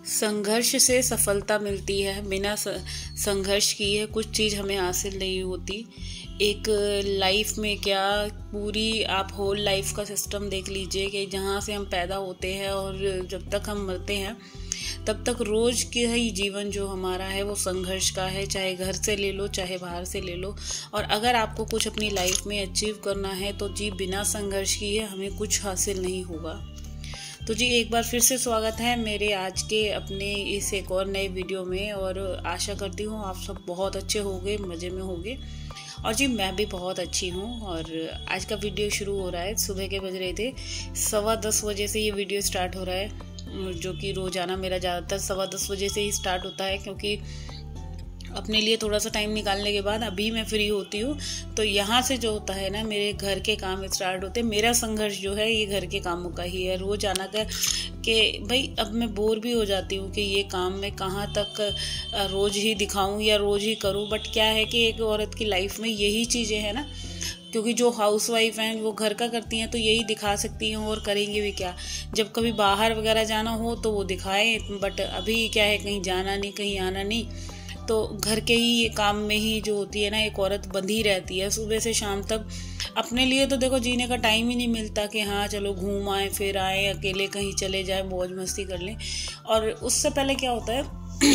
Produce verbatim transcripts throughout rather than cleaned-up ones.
संघर्ष से सफलता मिलती है। बिना संघर्ष किए कुछ चीज़ हमें हासिल नहीं होती। एक लाइफ में क्या, पूरी आप होल लाइफ का सिस्टम देख लीजिए कि जहाँ से हम पैदा होते हैं और जब तक हम मरते हैं तब तक रोज़ के ही जीवन जो हमारा है वो संघर्ष का है। चाहे घर से ले लो, चाहे बाहर से ले लो। और अगर आपको कुछ अपनी लाइफ में अचीव करना है तो जी बिना संघर्ष किए हमें कुछ हासिल नहीं होगा। तो जी एक बार फिर से स्वागत है मेरे आज के अपने इस एक और नए वीडियो में, और आशा करती हूँ आप सब बहुत अच्छे होंगे, मज़े में होंगे। और जी मैं भी बहुत अच्छी हूँ। और आज का वीडियो शुरू हो रहा है, सुबह के बज रहे थे सवा दस बजे से ये वीडियो स्टार्ट हो रहा है, जो कि रोज़ाना मेरा ज़्यादातर सवा दस बजे से ही स्टार्ट होता है, क्योंकि अपने लिए थोड़ा सा टाइम निकालने के बाद अभी मैं फ्री होती हूँ। तो यहाँ से जो होता है ना, मेरे घर के काम स्टार्ट होते हैं। मेरा संघर्ष जो है ये घर के कामों का ही है। रोज़ आना का कि भाई अब मैं बोर भी हो जाती हूँ कि ये काम मैं कहाँ तक रोज़ ही दिखाऊँ या रोज़ ही करूँ। बट क्या है कि एक औरत की लाइफ में यही चीज़ें हैं ना, क्योंकि जो हाउस वाइफ हैं वो घर का करती हैं तो यही दिखा सकती हैं, और करेंगे भी क्या। जब कभी बाहर वगैरह जाना हो तो वो दिखाएं, बट अभी क्या है, कहीं जाना नहीं, कहीं आना नहीं, तो घर के ही ये काम में ही जो होती है ना, एक औरत बंधी रहती है सुबह से शाम तक। अपने लिए तो देखो जीने का टाइम ही नहीं मिलता कि हाँ चलो घूम आए, फिर आए, अकेले कहीं चले जाए, मौज मस्ती कर लें। और उससे पहले क्या होता है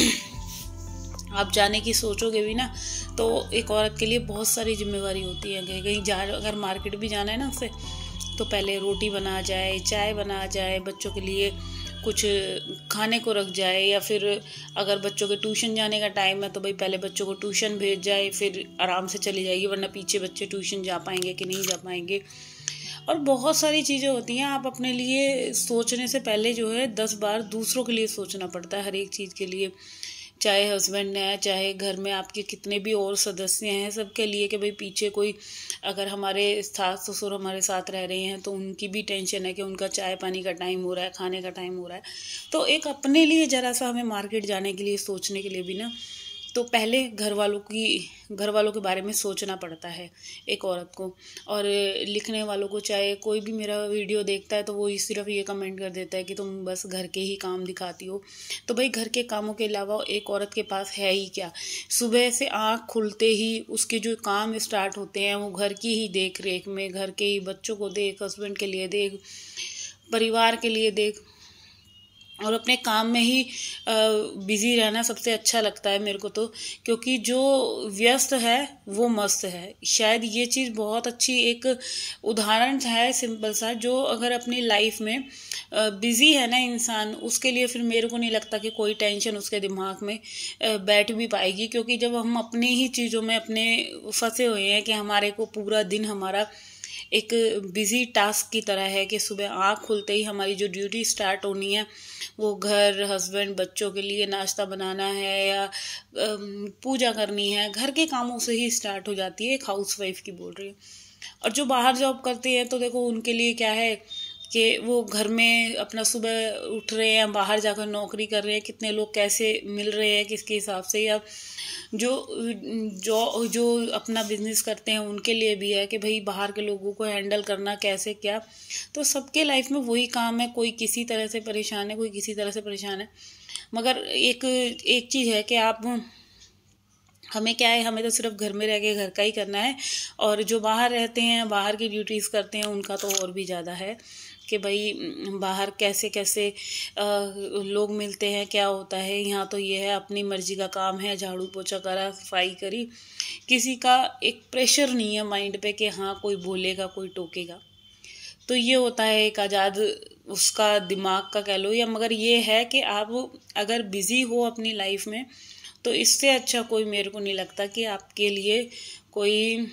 आप जाने की सोचोगे भी ना तो एक औरत के लिए बहुत सारी जिम्मेवारी होती है। कहीं जा, अगर मार्केट भी जाना है ना उससे, तो पहले रोटी बना जाए, चाय बना जाए, बच्चों के लिए कुछ खाने को रख जाए, या फिर अगर बच्चों के ट्यूशन जाने का टाइम है तो भाई पहले बच्चों को ट्यूशन भेज जाए, फिर आराम से चली जाएगी, वरना पीछे बच्चे ट्यूशन जा पाएंगे कि नहीं जा पाएंगे। और बहुत सारी चीज़ें होती हैं। आप अपने लिए सोचने से पहले जो है दस बार दूसरों के लिए सोचना पड़ता है, हर एक चीज़ के लिए। चाहे हस्बैंड है, चाहे घर में आपके कितने भी और सदस्य हैं, सबके लिए कि भाई पीछे कोई अगर हमारे सास ससुर हमारे साथ रह रहे हैं तो उनकी भी टेंशन है कि उनका चाय पानी का टाइम हो रहा है, खाने का टाइम हो रहा है। तो एक अपने लिए ज़रा सा हमें मार्केट जाने के लिए, सोचने के लिए भी ना, तो पहले घर वालों की घर वालों के बारे में सोचना पड़ता है एक औरत को। और लिखने वालों को, चाहे कोई भी मेरा वीडियो देखता है तो वो सिर्फ ये कमेंट कर देता है कि तुम बस घर के ही काम दिखाती हो। तो भाई घर के कामों के अलावा एक औरत के पास है ही क्या। सुबह से आँख खुलते ही उसके जो काम स्टार्ट होते हैं वो घर की ही देख रेख में, घर के ही बच्चों को देख, हस्बैंड के लिए देख, परिवार के लिए देख, और अपने काम में ही बिजी रहना सबसे अच्छा लगता है मेरे को तो। क्योंकि जो व्यस्त है वो मस्त है। शायद ये चीज़ बहुत अच्छी एक उदाहरण है, सिंपल सा। जो अगर अपनी लाइफ में बिजी है ना इंसान, उसके लिए फिर मेरे को नहीं लगता कि कोई टेंशन उसके दिमाग में बैठ भी पाएगी। क्योंकि जब हम अपनी ही चीज़ों में अपने फंसे हुए हैं कि हमारे को पूरा दिन हमारा एक बिजी टास्क की तरह है कि सुबह आँख खुलते ही हमारी जो ड्यूटी स्टार्ट होनी है वो घर, हस्बैंड, बच्चों के लिए नाश्ता बनाना है या पूजा करनी है, घर के कामों से ही स्टार्ट हो जाती है। एक हाउस वाइफ की बोल रही है। और जो बाहर जॉब करते हैं तो देखो उनके लिए क्या है कि वो घर में अपना सुबह उठ रहे हैं, बाहर जाकर नौकरी कर रहे हैं, कितने लोग कैसे मिल रहे हैं किसके हिसाब से, या जो जो जो अपना बिजनेस करते हैं उनके लिए भी है कि भाई बाहर के लोगों को हैंडल करना कैसे क्या। तो सबके लाइफ में वही काम है, कोई किसी तरह से परेशान है, कोई किसी तरह से परेशान है। मगर एक एक चीज़ है कि आप, हमें क्या है, हमें तो सिर्फ घर में रह के घर का ही करना है। और जो बाहर रहते हैं, बाहर की ड्यूटीज़ करते हैं, उनका तो और भी ज़्यादा है कि भाई बाहर कैसे कैसे आ, लोग मिलते हैं, क्या होता है। यहाँ तो ये है, अपनी मर्जी का काम है, झाड़ू पोछा करा, सफाई करी, किसी का एक प्रेशर नहीं है माइंड पे कि हाँ कोई बोलेगा, कोई टोकेगा। तो ये होता है एक आज़ाद उसका दिमाग का कह लो। या मगर ये है कि आप अगर बिज़ी हो अपनी लाइफ में तो इससे अच्छा कोई मेरे को नहीं लगता कि आपके लिए कोई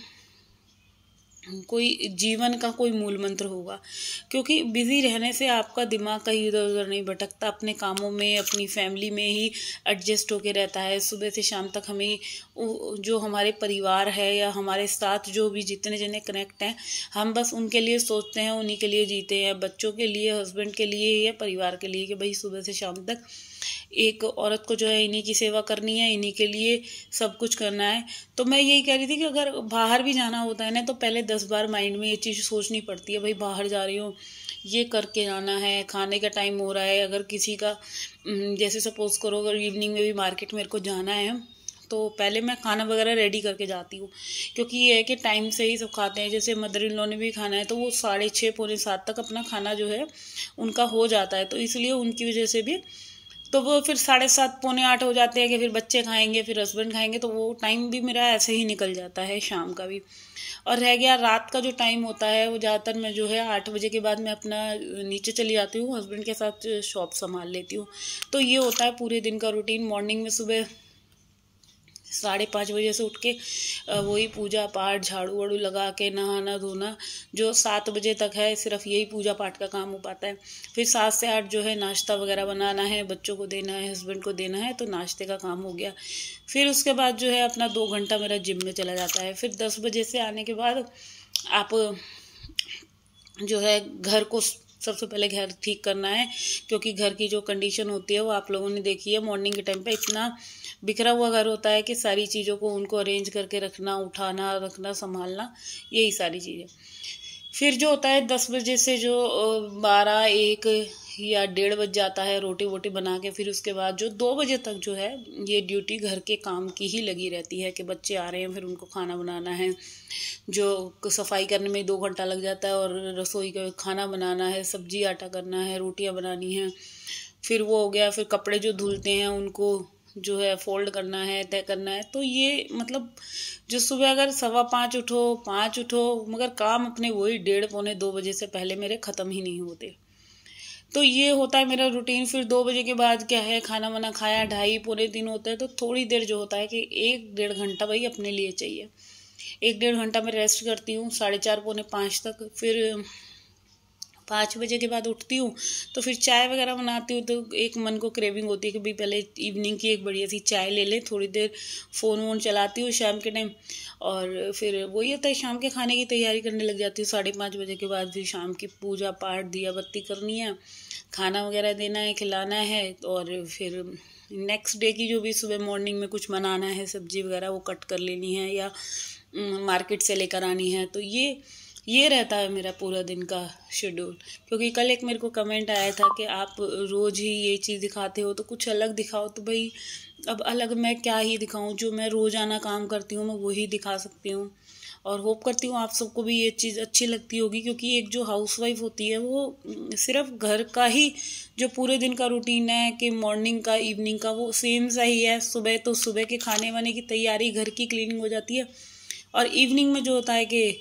कोई जीवन का कोई मूल मंत्र होगा। क्योंकि बिजी रहने से आपका दिमाग कहीं इधर उधर नहीं भटकता, अपने कामों में, अपनी फैमिली में ही एडजस्ट होके रहता है। सुबह से शाम तक हमें जो हमारे परिवार है या हमारे साथ जो भी जितने जने कनेक्ट हैं, हम बस उनके लिए सोचते हैं, उन्हीं के लिए जीते हैं, बच्चों के लिए, हस्बैंड के लिए या परिवार के लिए, कि भाई सुबह से शाम तक एक औरत को जो है इन्हीं की सेवा करनी है, इन्हीं के लिए सब कुछ करना है। तो मैं यही कह रही थी कि अगर बाहर भी जाना होता है ना तो पहले दस बार माइंड में ये चीज़ सोचनी पड़ती है, भाई बाहर जा रही हूँ ये करके आना है, खाने का टाइम हो रहा है। अगर किसी का जैसे सपोज करो अगर इवनिंग में भी मार्केट मेरे को जाना है तो पहले मैं खाना वगैरह रेडी करके जाती हूँ, क्योंकि ये है कि टाइम से ही सब खाते हैं। जैसे मदर इन लॉ ने भी खाना है तो वो साढ़े छः पौने सात तक अपना खाना जो है उनका हो जाता है, तो इसलिए उनकी वजह से भी तो वो फिर साढ़े सात पौने आठ हो जाते हैं कि फिर बच्चे खाएंगे, फिर हस्बैंड खाएंगे, तो वो टाइम भी मेरा ऐसे ही निकल जाता है शाम का भी। और रह गया रात का जो टाइम होता है वो ज़्यादातर मैं जो है आठ बजे के बाद मैं अपना नीचे चली जाती हूँ, हस्बैंड के साथ शॉप संभाल लेती हूँ। तो ये होता है पूरे दिन का रूटीन। मॉर्निंग में सुबह साढ़े पाँच बजे से उठ के वही पूजा पाठ झाड़ू वाड़ू लगा के नहाना धोना जो सात बजे तक है सिर्फ यही पूजा पाठ का काम हो पाता है। फिर सात से आठ जो है नाश्ता वगैरह बनाना है, बच्चों को देना है, हस्बैंड को देना है, तो नाश्ते का काम हो गया। फिर उसके बाद जो है अपना दो घंटा मेरा जिम में चला जाता है। फिर दस बजे से आने के बाद आप जो है घर को सबसे पहले घर ठीक करना है, क्योंकि घर की जो कंडीशन होती है वो आप लोगों ने देखी है। मॉर्निंग के टाइम पे इतना बिखरा हुआ घर होता है कि सारी चीज़ों को उनको अरेंज करके रखना, उठाना, रखना, संभालना, यही सारी चीज़ें। फिर जो होता है दस बजे से जो बारह एक या डेढ़ बज जाता है रोटी वोटी बना के, फिर उसके बाद जो दो बजे तक जो है ये ड्यूटी घर के काम की ही लगी रहती है कि बच्चे आ रहे हैं फिर उनको खाना बनाना है, जो सफाई करने में दो घंटा लग जाता है, और रसोई का खाना बनाना है, सब्जी आटा करना है, रोटियां बनानी हैं, फिर वो हो गया। फिर कपड़े जो धुलते हैं उनको जो है फोल्ड करना है, तय करना है। तो ये मतलब जो सुबह अगर सवा पाँच उठो पाँच उठो मगर काम अपने वही डेढ़ पौने दो बजे से पहले मेरे ख़त्म ही नहीं होते। तो ये होता है मेरा रूटीन। फिर दो बजे के बाद क्या है, खाना वाना खाया, ढाई पौने तीन होता है, तो थोड़ी देर जो होता है कि एक डेढ़ घंटा भाई अपने लिए चाहिए। एक डेढ़ घंटा मैं रेस्ट करती हूँ साढ़े चार पौने पाँच तक। फिर पाँच बजे के बाद उठती हूँ तो फिर चाय वगैरह बनाती हूँ। तो एक मन को क्रेविंग होती है कि भाई पहले इवनिंग की एक बढ़िया सी चाय ले लें, थोड़ी देर फ़ोन वोन चलाती हूँ शाम के टाइम, और फिर वही होता है शाम के खाने की तैयारी करने लग जाती हूँ। साढ़े पाँच बजे के बाद फिर शाम की पूजा पाठ दिया बत्ती करनी है, खाना वगैरह देना है, खिलाना है, और फिर नेक्स्ट डे की जो भी सुबह मॉर्निंग में कुछ बनाना है, सब्जी वगैरह वो कट कर लेनी है या मार्केट से लेकर आनी है। तो ये ये रहता है मेरा पूरा दिन का शेड्यूल। क्योंकि कल एक मेरे को कमेंट आया था कि आप रोज़ ही ये चीज़ दिखाते हो तो कुछ अलग दिखाओ, तो भाई अब अलग मैं क्या ही दिखाऊं, जो मैं रोज़ाना काम करती हूँ मैं वही दिखा सकती हूँ। और होप करती हूँ आप सबको भी ये चीज़ अच्छी लगती होगी, क्योंकि एक जो हाउसवाइफ होती है वो सिर्फ घर का ही जो पूरे दिन का रूटीन है कि मॉर्निंग का इवनिंग का वो सेम सा ही है। सुबह तो सुबह के खाने वाने की तैयारी, घर की क्लीनिंग हो जाती है, और इवनिंग में जो होता है कि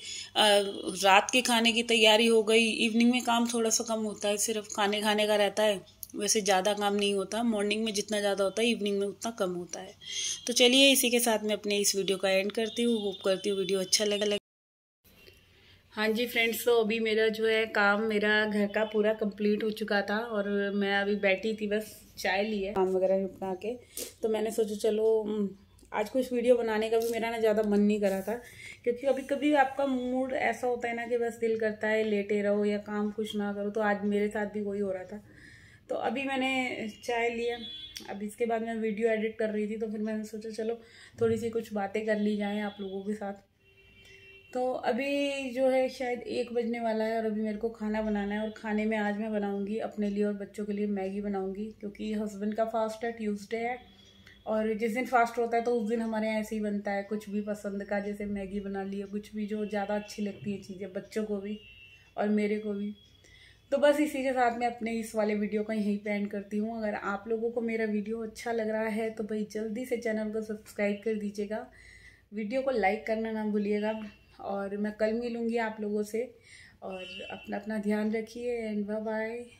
रात के खाने की तैयारी हो गई। इवनिंग में काम थोड़ा सा कम होता है, सिर्फ खाने खाने का रहता है, वैसे ज़्यादा काम नहीं होता। मॉर्निंग में जितना ज़्यादा होता है इवनिंग में उतना कम होता है। तो चलिए इसी के साथ मैं अपने इस वीडियो का एंड करती हूँ। होप करती हूँ वीडियो अच्छा लगा। हाँ जी फ्रेंड्स, तो अभी मेरा जो है काम मेरा घर का पूरा कंप्लीट हो चुका था, और मैं अभी बैठी थी बस चाय ली है काम वगैरह निपटा के। तो मैंने सोचा चलो आज कुछ वीडियो बनाने का भी मेरा ना ज़्यादा मन नहीं करा था, क्योंकि कभी कभी आपका मूड ऐसा होता है ना कि बस दिल करता है लेटे रहो या काम कुछ ना करो। तो आज मेरे साथ भी वही हो रहा था। तो अभी मैंने चाय लिया, अब इसके बाद मैं वीडियो एडिट कर रही थी, तो फिर मैंने सोचा चलो थोड़ी सी कुछ बातें कर ली जाएँ आप लोगों के साथ। तो अभी जो है शायद एक बजने वाला है, और अभी मेरे को खाना बनाना है। और खाने में आज मैं बनाऊँगी अपने लिए और बच्चों के लिए मैगी बनाऊँगी, क्योंकि हस्बैंड का फास्ट है, ट्यूसडे है, और जिस दिन फास्ट होता है तो उस दिन हमारे यहाँ ऐसे ही बनता है कुछ भी पसंद का, जैसे मैगी बना लिया, कुछ भी जो ज़्यादा अच्छी लगती है चीज़ें बच्चों को भी और मेरे को भी। तो बस इसी के साथ मैं अपने इस वाले वीडियो को यहीं पे एंड करती हूँ। अगर आप लोगों को मेरा वीडियो अच्छा लग रहा है तो भाई जल्दी से चैनल को सब्सक्राइब कर दीजिएगा, वीडियो को लाइक करना ना भूलिएगा, और मैं कल मिलूँगी आप लोगों से। और अपना अपना ध्यान रखिए एंड बाय बाय।